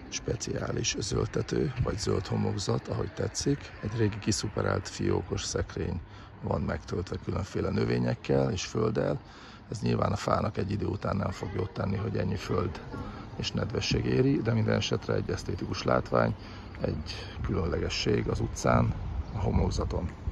speciális zöldtető, vagy zöld homlokzat, ahogy tetszik. Egy régi kiszuperált fiókos szekrény van megtöltve különféle növényekkel és földdel. Ez nyilván a fának egy idő után nem fog jót tenni, hogy ennyi föld és nedvesség éri, de minden esetre egy esztétikus látvány, egy különlegesség az utcán, a homlokzaton.